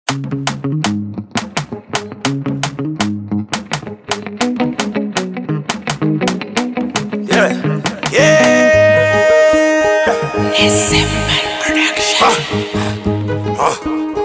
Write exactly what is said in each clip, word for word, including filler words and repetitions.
Yeah, yeah. Listen, my production. Uh, uh.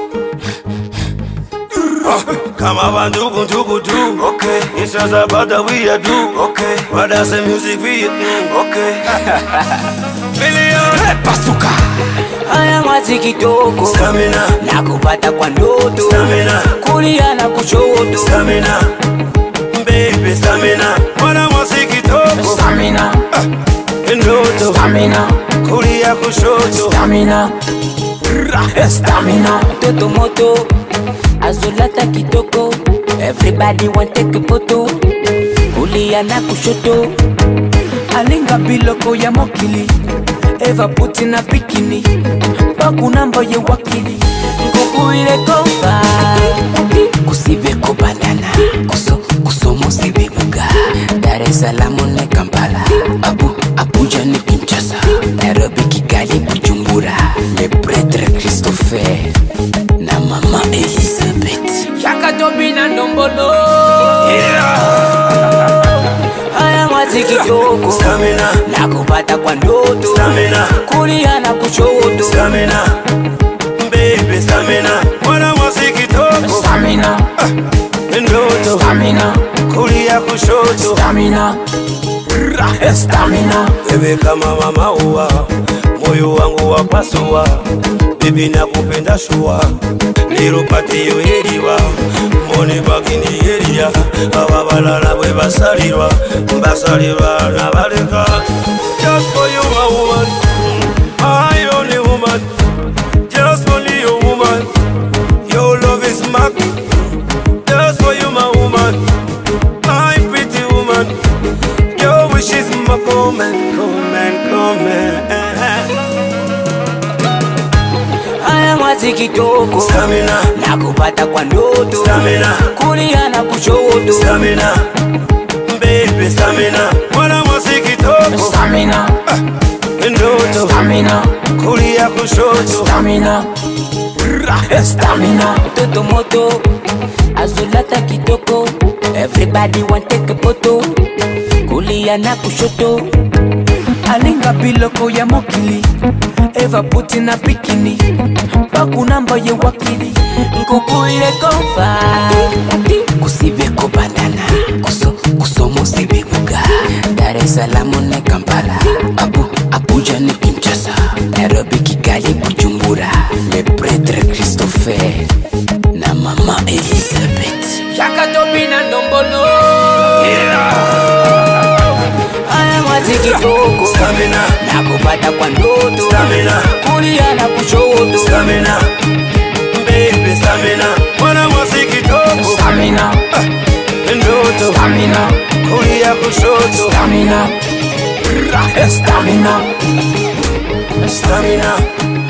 Uh, come on, do, do, do, do. Okay, it's just about that we are do. Okay, but that's the music we do. Okay. Chameleon, Pasuka. Haya Mwasi Kitoko. Stamina. Nakupata kwa ndoto. Stamina. Kulia na kushoto. Stamina. Baby, stamina. Mwana Mwasi Kitoko. Stamina. Uh, ndoto. Stamina. Kulia kushoto. Stamina. Stamina. Toto moto. Azolata kitoko. Everybody want take a photo. Kulia na kushoto. Alinga biloko ya mokili. Eva puti na bikini. Baku nambo ye wakili. Nguku ile kofa. Kusibe ko banana. Kuso kusomo sibe muga. Dar es Salaam ne Kampala. Abu Abuja ne Kinshasa. Nairobi Kigali Bujumbura. Le prêtre Christopher na mama Elizabeth. Shaka Tobina Ndombolo. Haya Mwasi Kitoko. Stamina. Nakupata kwa ndoto. Stamina. Kulia na kushoto. Stamina. Baby, stamina. Mwana Mwasi Kitoko. Stamina. Uh, ndoto. Stamina. Kulia kushoto. Stamina. Stamina. Bebe kama mama uwa, moyo wangu wapasua. Bibi nakupenda shua, nirupati yoheriwa. Mone bagini yeria, ababalala bwe basalirwa. Basalirwa nabaleka. Just for you my woman, my only woman. Just only your woman. Your love is mad. Just for you my woman, my pretty woman. Your wish is my comment, comment, comment. Haya Mwasi Kitoko. Stamina. Nakupata kwa ndoto. Stamina. Kulia na kushoto. Stamina. Baby, stamina. Mwana Mwasi Kitoko. Stamina. Uh, ndoto. Stamina. Kulia kushoto. Stamina. Stamina. Toto moto. Azolata kitoko. Everybody want take a photo. Kulia na kushoto. Alinga biloko ya mokili. Eva puti na bikini. Baku namba ye wakili. Nguku ile kofa. Kusibe ko banana. Kuso kusomo sibe muga. Dar es Salaam ne Kampala. Abu Abuja ne Kinshasa. Nairobi Kigali Bujumbura. Le prêtre Christopher na mama Elizabeth. Shaka Tobina Ndombolo. Haya Mwasi Kitoko. Stamina. Nakupata kwa ndoto. Stamina. Kulia na kushoto. Stamina. Baby, stamina. Mwana Mwasi Kitoko. Stamina. Uh, ndoto. Stamina. Kulia kushoto. Stamina. Stamina. Stamina.